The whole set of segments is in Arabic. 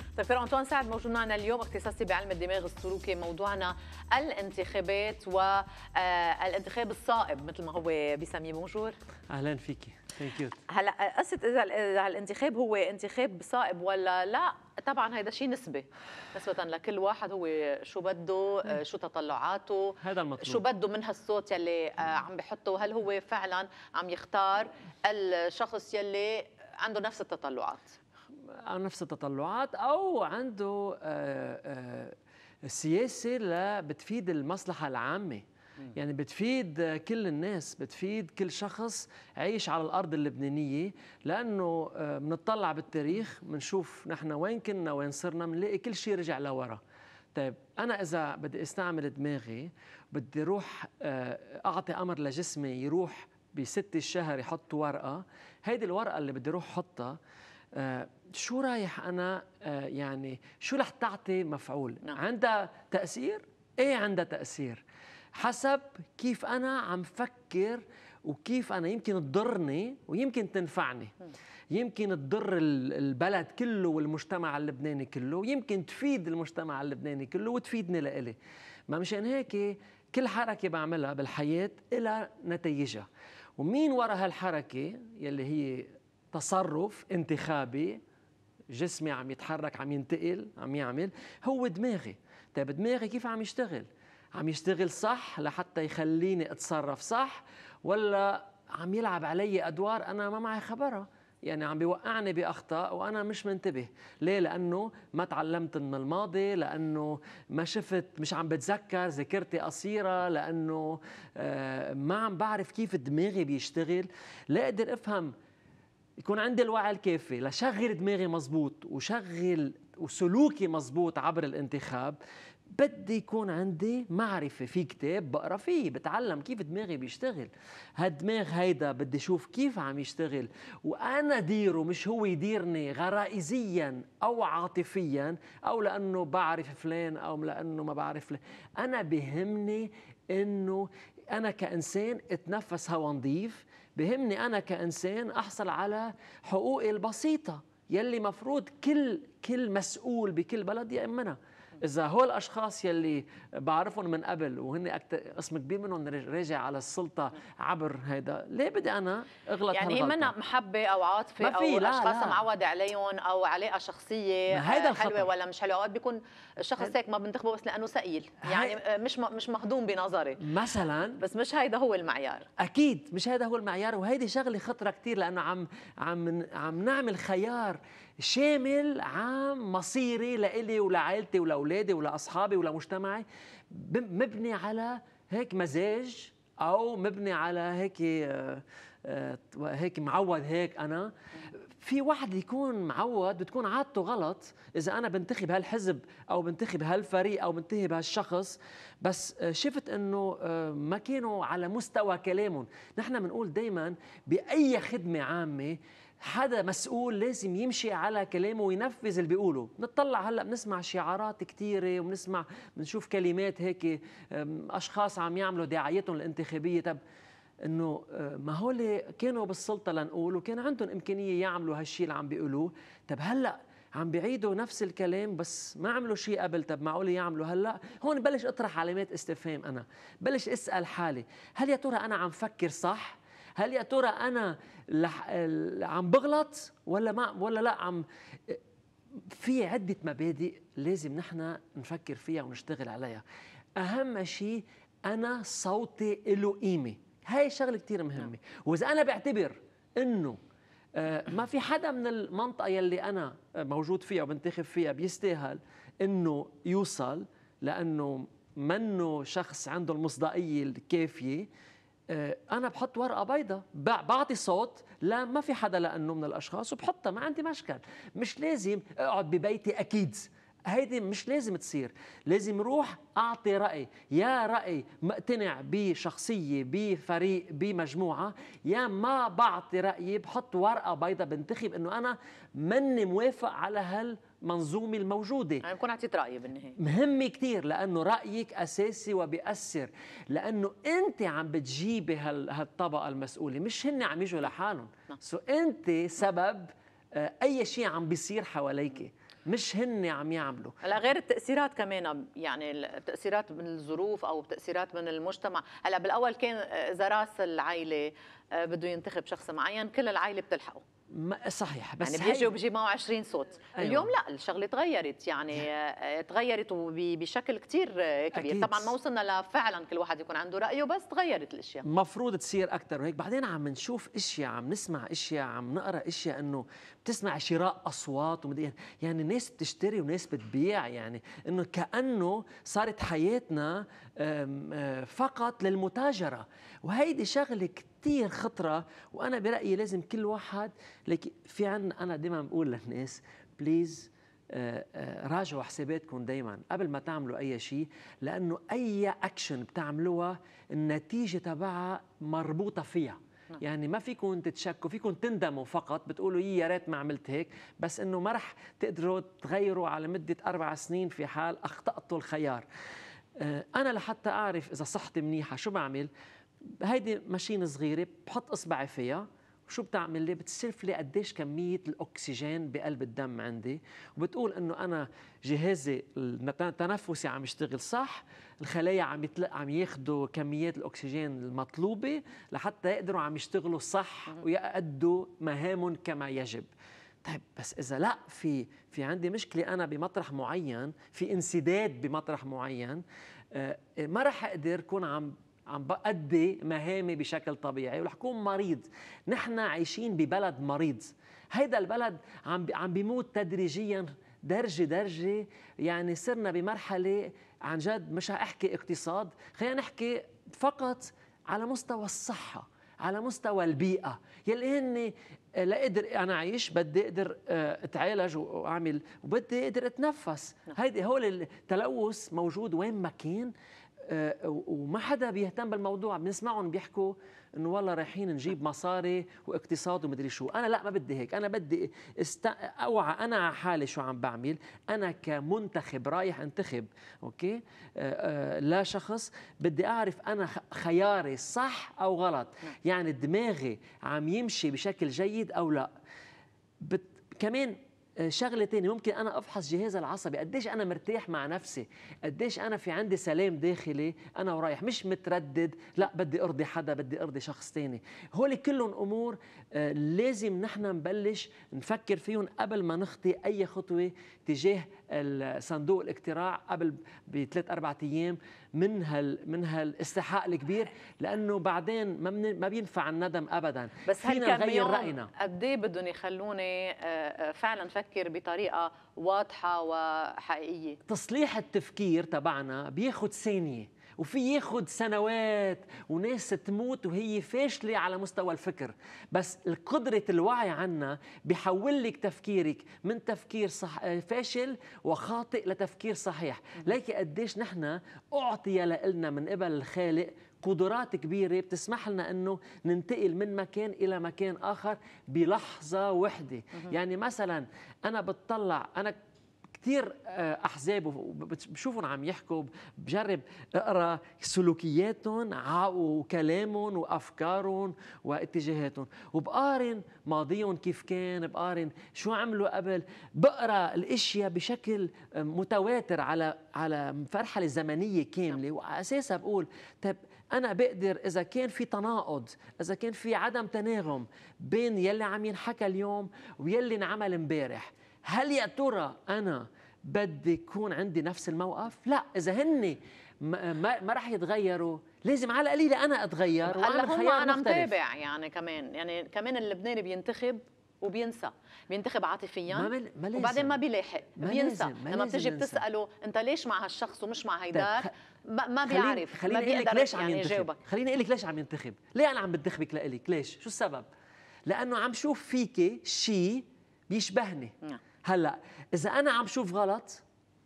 دكتور أنطوان سعد موجود معنا اليوم، اختصاصي بعلم الدماغ السلوكي. موضوعنا الانتخابات والانتخاب الصائب مثل ما هو بيسميه. بونجور. اهلا فيكي. ثانك يو. هلا قصه اذا الانتخاب هو انتخاب صائب ولا لا، طبعا هيدا شيء نسبي نسبة لكل واحد، هو شو بده، شو تطلعاته، هذا المطلوب، شو بده من هالصوت يلي عم بحطه، هل هو فعلا عم يختار الشخص يلي عنده نفس التطلعات نفس التطلعات او عنده سياسه بتفيد المصلحه العامه، يعني بتفيد كل الناس، بتفيد كل شخص عايش على الارض اللبنانيه، لانه بنطلع بالتاريخ بنشوف نحن وين كنا وين صرنا، بنلاقي كل شيء رجع لورا. طيب انا اذا بدي استعمل دماغي، بدي اروح اعطي امر لجسمي يروح بست الشهر يحط ورقه، هيدي الورقه اللي بدي اروح احطها شو رايح أنا يعني شو رح تعطي مفعول؟ عندها تأثير؟ إيه عندها تأثير، حسب كيف أنا عم فكر وكيف أنا يمكن تضرني ويمكن تنفعني، يمكن تضر البلد كله والمجتمع اللبناني كله، ويمكن تفيد المجتمع اللبناني كله وتفيدني لإلي. ما مشان هيك كل حركة بعملها بالحياة إلها نتائجها، ومين وراء هالحركة يلي هي تصرف انتخابي، جسمي عم يتحرك، عم ينتقل، عم يعمل، هو دماغي. طيب دماغي كيف عم يشتغل؟ عم يشتغل صح لحتى يخليني اتصرف صح، ولا عم يلعب علي ادوار انا ما معي خبرها؟ يعني عم بيوقعني باخطاء وانا مش منتبه. ليه؟ لانه ما تعلمت من الماضي، لانه ما شفت، مش عم بتذكر، ذاكرتي قصيره، لانه ما عم بعرف كيف دماغي بيشتغل. لا اقدر افهم، يكون عندي الوعي الكافي لشغل دماغي مزبوط وشغل وسلوكي مزبوط عبر الانتخاب. بدي يكون عندي معرفة، في كتاب بقرأ فيه بتعلم كيف دماغي بيشتغل. هالدماغ هيدا بدي شوف كيف عم يشتغل وأنا ديره، مش هو يديرني غرائزيا أو عاطفيا أو لأنه بعرف فلان أو لأنه ما بعرف فلان. أنا بهمني إنه أنا كإنسان اتنفس هوا نظيف، بهمني أنا كإنسان أحصل على حقوقي البسيطة يلي مفروض كل مسؤول بكل بلد يأمنها. إذا هول الأشخاص يلي بعرفهم من قبل وهن قسم كبير منهم راجع على السلطة عبر هيدا، ليه بدي أنا أغلط يعني هي منا محبة أو عاطفة أو أشخاص معود عليهم أو علاقة شخصية حلوة ولا مش حلوة؟ أوقات بيكون الشخص هيك ما بنتخبه بس لأنه ثقيل، يعني مش مهضوم بنظري مثلا، بس مش هيدا هو المعيار. أكيد مش هيدا هو المعيار، وهيدي شغلة خطرة كتير، لأنه عم نعمل خيار شامل عام مصيري لإلي ولعائلتي ولأولادي ولأصحابي ولمجتمعي، مبني على هيك مزاج أو مبني على هيك معود. هيك أنا في واحد يكون معود بتكون عادته غلط، إذا أنا بنتخب هالحزب أو بنتخب هالفريق أو بنتخب هالشخص، بس شفت إنه ما كانوا على مستوى كلامهم. نحن بنقول دايما بأي خدمة عامة حدا مسؤول لازم يمشي على كلامه وينفذ اللي بيقوله. نطلع هلا بنسمع شعارات كثيره وبنسمع بنشوف كلمات هيك، اشخاص عم يعملوا دعايتهم الانتخابيه. طب انه ما هول كانوا بالسلطه لنقول وكان عندهم امكانيه يعملوا هالشيء اللي عم بيقولوه، طب هلا عم بيعيدوا نفس الكلام بس ما عملوا شيء قبل، طب معقول يعملوا هلا؟ هون بلش اطرح علامات استفهام، انا بلش اسال حالي، هل يا ترى انا عم فكر صح؟ هل يا ترى أنا عم بغلط ولا لا في عدة مبادئ لازم نحن نفكر فيها ونشتغل عليها. أهم شيء أنا صوتي له قيمة، هاي شغلة كتير مهمة. وإذا أنا بعتبر إنه ما في حدا من المنطقة يلي أنا موجود فيها وبنتخب فيها بيستاهل إنه يوصل، لأنه منه شخص عنده المصداقية الكافية، أنا بحط ورقة بيضاء، بعطي صوت لا ما في حدا لأنه من الأشخاص وبحطها، ما عندي مشكل. مش لازم أقعد ببيتي، أكيد هيدي مش لازم تصير، لازم روح أعطي رأي، يا رأي مقتنع بشخصية بفريق بمجموعة، يا ما بعطي رأيي بحط ورقة بيضاء بنتخب إنه أنا مني موافق على هالمنظومة الموجودة. يعني بكون أعطيت رأيي بالنهاية. مهم كتير، لأنه رأيك أساسي وبيأثر، لأنه أنت عم بتجيبي هالطبقة المسؤولة، مش هن عم يجوا لحالهم. أنت سبب أي شيء عم بيصير حواليك. مش هن عم يعملوا. هلا غير التأثيرات كمان، يعني التأثيرات من الظروف أو تأثيرات من المجتمع. هلا بالأول كان إذا راس العائلة بده ينتخب شخص معين كل العائلة بتلحقه. صحيح، بس يعني بيجي وبيجي معه 20 صوت. أيوة. اليوم لا، الشغله تغيرت، يعني تغيرت وبشكل كتير كبير. أكيد. طبعا ما وصلنا لفعلا كل واحد يكون عنده رايه، بس تغيرت الاشياء. مفروض تصير اكثر وهيك. بعدين عم نشوف اشياء، عم نسمع اشياء، عم نقرا اشياء انه بتسمع شراء اصوات يعني ناس بتشتري وناس بتبيع، يعني انه كانه صارت حياتنا فقط للمتاجره، وهيدي شغله كثير خطره. وانا برايي لازم كل واحد في عندنا، انا دائما بقول للناس بليز راجعوا حساباتكم دايما قبل ما تعملوا اي شيء، لانه اي اكشن بتعملوها النتيجه تبعها مربوطه فيها. يعني ما فيكم تتشكوا، فيكم تندموا فقط، بتقولوا يا ريت ما عملت هيك، بس انه ما رح تقدروا تغيروا على مده 4 سنين في حال اخطاتوا الخيار. انا لحتى اعرف اذا صحتي منيحه شو بعمل؟ هيدي ماشين صغيره بحط اصبعي فيها، شو بتعمل لي؟ بتصرف لي قديش كمية الأكسجين بقلب الدم عندي، وبتقول إنه أنا جهازي التنفسي عم يشتغل صح، الخلايا عم ياخدوا كميات الأكسجين المطلوبة لحتى يقدروا عم يشتغلوا صح ويأدوا مهامهم كما يجب. طيب بس إذا لا في عندي مشكلة أنا بمطرح معين، في انسداد بمطرح معين، ما رح أقدر أكون عم بأدي مهامي بشكل طبيعي ورح أكون مريض. نحن عايشين ببلد مريض، هيدا البلد عم بيموت تدريجيا درجة درجة. يعني صرنا بمرحلة عن جد مش هحكي اقتصاد، خلينا نحكي فقط على مستوى الصحة، على مستوى البيئة، يلي هن لأقدر أنا أعيش بدي أقدر أتعالج وأعمل، وبدي أقدر أتنفس. هيدي هول التلوث موجود وين ما كان، وما حدا بيهتم بالموضوع. بنسمعهم بيحكوا انه والله رايحين نجيب مصاري واقتصاد ومدري شو. انا لا، ما بدي هيك. انا بدي اوعى انا على حالي شو عم بعمل. انا كمنتخب رايح انتخب، اوكي، لا شخص، بدي اعرف انا خياري صح او غلط، يعني دماغي عم يمشي بشكل جيد او لا. كمان شغله ثانيه، ممكن انا افحص جهازي العصبي، قديش انا مرتاح مع نفسي، قديش انا في عندي سلام داخلي انا ورايح، مش متردد لا بدي ارضي حدا، بدي ارضي شخص ثاني. هول كلهم امور لازم نحن نبلش نفكر فيهم قبل ما نخطي اي خطوه تجاه صندوق الاقتراع قبل ب3-4 ايام من هالاستحقاق الكبير، لانه بعدين ما بينفع الندم ابدا. بس فينا نغير راينا. قد ايه بدهم يخلوني فعلا نفكر بطريقه واضحه وحقيقيه؟ تصليح التفكير تبعنا بياخد ثانيه، وفي ياخد سنوات، وناس تموت وهي فاشله على مستوى الفكر. بس قدره الوعي عنا بيحول لك تفكيرك من تفكير فاشل وخاطئ لتفكير صحيح. ليك قديش نحن اعطي لنا من قبل الخالق قدرات كبيرة بتسمح لنا أنه ننتقل من مكان إلى مكان آخر بلحظة واحدة. يعني مثلا أنا بتطلع، أنا كثير أحزاب بشوفهم عم يحكوا، بجرب أقرأ سلوكياتهم وكلامهم وأفكارهم واتجاهاتهم، وبقارن ماضيهم كيف كان، بقارن شو عملوا قبل، بقرأ الأشياء بشكل متواتر على مرحلة زمنية كاملة، وعلى أساسها بقول طيب أنا بقدر، إذا كان في تناقض، إذا كان في عدم تناغم بين يلي عم ينحكى اليوم ويلي انعمل امبارح، هل يا ترى أنا بدي يكون عندي نفس الموقف؟ لا، إذا هن ما رح يتغيروا لازم على القليلة أنا أتغير وأعمل خيار أنا مختلف. متابع يعني كمان اللبناني بينتخب وبينسى، بينتخب عاطفيا وبعدين ما بيلاحق، بينسى. لما بتيجي بتسأله أنت ليش مع هالشخص ومش مع هيداك، ما بيعرف، ما بيقدر يعني يجاوبك. خليني أقول لك ليش عم ينتخب. ليه أنا عم بنتخبك لإلك؟ ليش؟ شو السبب؟ لأنه عم شوف فيكي شيء بيشبهني. هلا إذا أنا عم شوف غلط،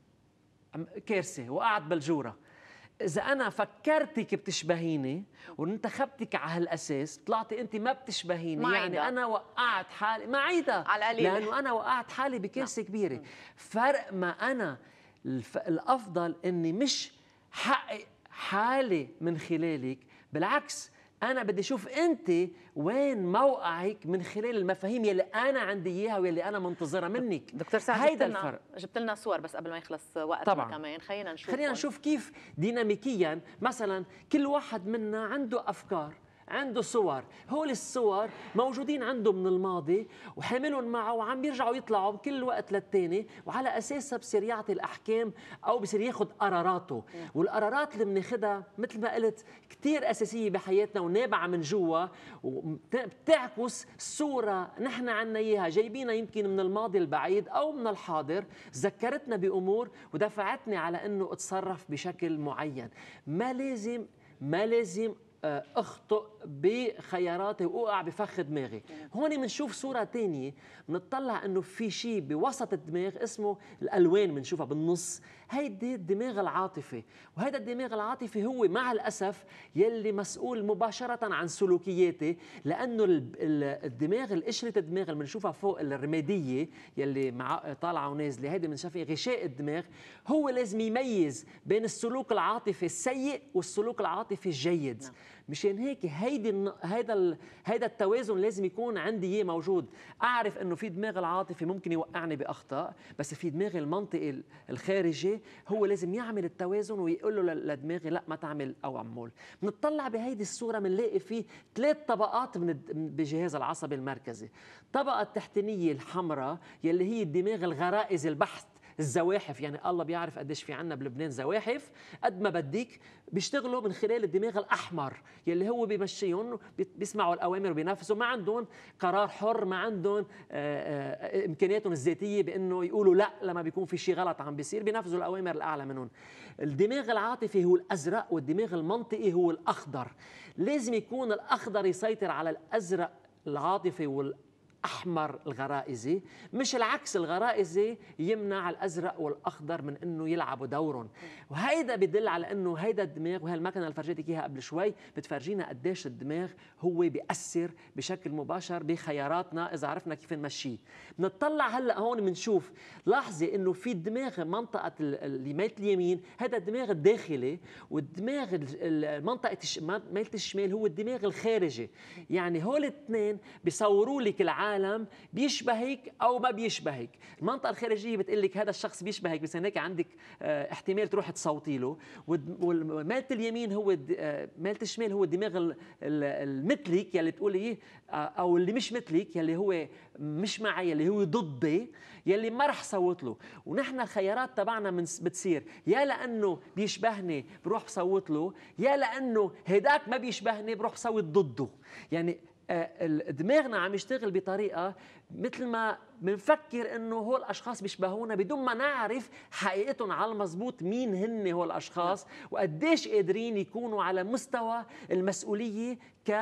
كارثة، وقعت بالجورة. إذا أنا فكرتك بتشبهيني وانتخبتك على هالأساس، طلعتي أنت ما بتشبهيني، يعني أنا وقعت حالي، ما عيدها على القليل، لأنه أنا وقعت حالي بكارثة كبيرة. فرق ما أنا الأفضل إني مش حقق حالي من خلالك، بالعكس أنا بدي أشوف أنت وين موقعك من خلال المفاهيم يلي أنا عندي إياها ويلي أنا منتظرها منك. دكتور سعد، هيدا الفرق. جبت لنا صور بس قبل ما يخلص وقتنا طبعا. كمان خلينا نشوف كيف ديناميكيا مثلا كل واحد منا عنده أفكار، عنده صور، هول الصور موجودين عنده من الماضي وحاملهم معه وعم بيرجعوا يطلعوا بكل وقت للتاني، وعلى اساسها بصير يعطي الاحكام او بصير ياخذ قراراته. والقرارات اللي بناخذها مثل ما قلت كثير اساسيه بحياتنا ونابعه من جوا، وبتعكس صوره نحن عنا اياها جايبينها يمكن من الماضي البعيد او من الحاضر، ذكرتنا بامور ودفعتني على انه اتصرف بشكل معين. ما لازم اخطئ بخياراتي واوقع بفخ دماغي. هون بنشوف صوره ثانيه، بنطلع انه في شيء بوسط الدماغ اسمه الالوان، بنشوفها بالنص. هيدي الدماغ العاطفي، وهذا الدماغ العاطفي هو مع الاسف يلي مسؤول مباشره عن سلوكياتي، لانه الدماغ القشره الدماغ اللي بنشوفها فوق الرماديه يلي طالعه ونازله، هيدي بنشوفها غشاء الدماغ، هو لازم يميز بين السلوك العاطفي السيء والسلوك العاطفي الجيد. مشان هيك هيدا التوازن لازم يكون عندي اياه موجود. اعرف انه في دماغ العاطفي ممكن يوقعني باخطاء، بس في دماغ المنطقي الخارجي هو لازم يعمل التوازن ويقول له لدماغي لا ما تعمل او عمول. بنطلع بهيدي الصوره بنلاقي في 3 طبقات بجهاز العصبي المركزي. الطبقه التحتانيه الحمراء يلي هي الدماغ الغرائزي البحث، الزواحف، يعني الله بيعرف قديش في عنا بلبنان زواحف قد ما بدك، بيشتغلوا من خلال الدماغ الأحمر يلي هو بيمشيهم، بيسمعوا الأوامر وبينفذوا، ما عندهم قرار حر، ما عندهم إمكانياتهم الذاتية بأنه يقولوا لا لما بيكون في شيء غلط عم بيصير، بينفذوا الأوامر الأعلى منهم. الدماغ العاطفي هو الأزرق والدماغ المنطقي هو الأخضر. لازم يكون الأخضر يسيطر على الأزرق العاطفي أحمر الغرائزي، مش العكس، الغرائزي يمنع الأزرق والأخضر من أنه يلعبوا دورهم. وهيدا بدل على أنه هيدا الدماغ، وهي المكنة اللي فرجيتك إياها قبل شوي بتفرجينا قديش الدماغ هو بيأثر بشكل مباشر بخياراتنا إذا عرفنا كيف نمشيه. بنطلع هلأ هون بنشوف، لاحظي أنه في الدماغ منطقة اللي ميلة اليمين هذا الدماغ الداخلي، والدماغ منطقة ميلة الشمال هو الدماغ الخارجي. يعني هول الاثنين بيصوروا لك العالم بيشبهك او ما بيشبهك. المنطقه الخارجيه بتقول لك هذا الشخص بيشبهك، بس هناك عندك احتمال تروح تصوتي له. وميلة اليمين هو ميلة الشمال هو الدماغ المثلك يلي تقولي او اللي مش مثلك، يلي هو مش معي، يلي هو ضدي، يلي ما رح صوت له. ونحن الخيارات تبعنا بتصير يا لانه بيشبهني بروح بصوت له، يا لانه هداك ما بيشبهني بروح بصوت ضده. يعني دماغنا عم يشتغل بطريقة مثل ما بنفكر انه هول الاشخاص بيشبهونا بدون ما نعرف حقيقتهم على المضبوط مين هن هول الاشخاص وقديش قادرين يكونوا على مستوى المسؤولية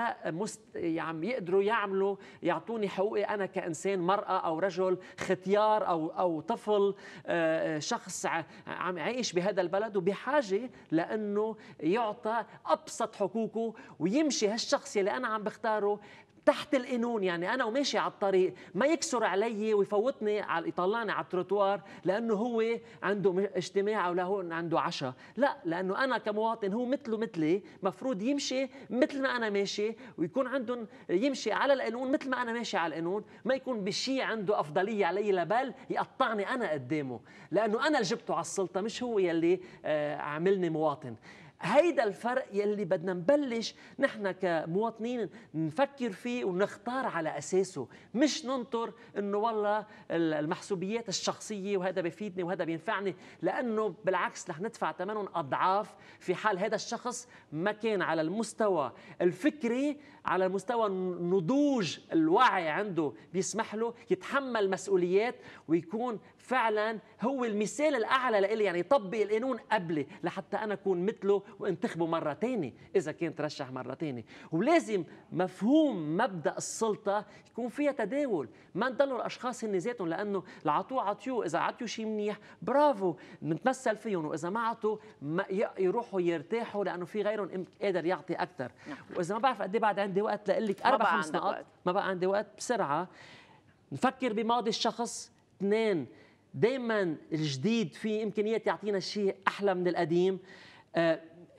يعني يقدروا يعطوني حقوقي انا كانسان، مرأة او رجل، ختيار او طفل، شخص عم يعيش بهذا البلد وبحاجة لانه يعطى ابسط حقوقه ويمشي هالشخص اللي انا عم بختاره تحت القانون. يعني انا وماشي على الطريق ما يكسر علي ويفوتني يطلعني على التروتوار لانه هو عنده اجتماع او له عنده عشاء، لا، لانه انا كمواطن هو مثلي مفروض يمشي مثل ما انا ماشي، ويكون عندهم يمشي على القانون مثل ما انا ماشي على القانون، ما يكون بشيء عنده افضليه علي لبل يقطعني انا قدامه، لانه انا اللي جبته على السلطه مش هو يلي عملني مواطن. هيدا الفرق يلي بدنا نبلش نحن كمواطنين نفكر فيه ونختار على أساسه، مش ننطر إنه والله المحسوبيات الشخصية وهذا بيفيدني وهذا بينفعني، لأنه بالعكس رح ندفع ثمنهم أضعاف في حال هذا الشخص ما كان على المستوى الفكري، على مستوى نضوج الوعي عنده بيسمح له يتحمل مسؤوليات ويكون فعلا هو المثال الأعلى لإلي، يعني يطبق القانون قبلي لحتى أنا أكون مثله وانتخبه مرة تانية إذا كان ترشح مرة تانية. ولازم مفهوم مبدأ السلطة يكون فيها تداول، ما نضلوا الأشخاص هن ذاتهم، لأنه العطوه عطيوه، إذا عطيوا شيء منيح برافو نتمثل فيهم، وإذا ما عطوا يروحوا يرتاحوا لأنه في غيرهم قادر يعطي أكثر. وإذا ما بعرف قد ايه بعد عندي وقت لأقول لك 4-5 نقاط، ما بقى عندي وقت، بسرعة نفكر بماضي الشخص. 2، دايما الجديد في إمكانيات يعطينا شيء أحلى من القديم.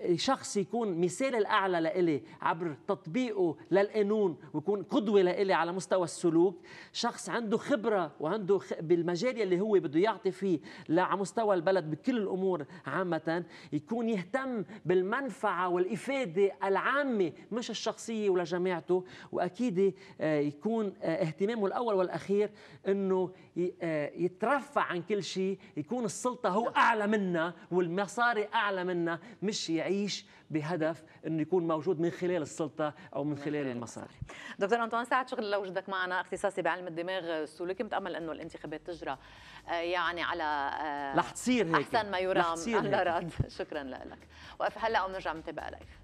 شخص يكون مثال الأعلى لإلي عبر تطبيقه للقانون ويكون قدوة لإلي على مستوى السلوك، شخص عنده خبرة وعنده بالمجال اللي هو بده يعطي فيه على مستوى البلد بكل الأمور عامة، يكون يهتم بالمنفعة والإفادة العامة مش الشخصية ولا جماعته. وأكيد يكون اهتمامه الأول والأخير أنه يترفع عن كل شيء، يكون السلطة هو أعلى منا والمصاري أعلى منا، مش يعيش بهدف أنه يكون موجود من خلال السلطة أو من خلال المصاري. دكتور أنطوان، ساعد شغل لوجودك معنا، اختصاصي بعلم الدماغ السلوكي، متأمل أنه الانتخابات تجرى يعني على رح تصير هيك أحسن ما يرام على راد. شكرا لك، وقف هلا ونرجع نتابع لايف.